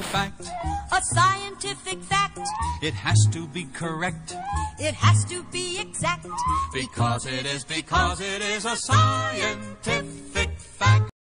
fact. A scientific fact. It has to be correct. It has to be exact. Because it is a scientific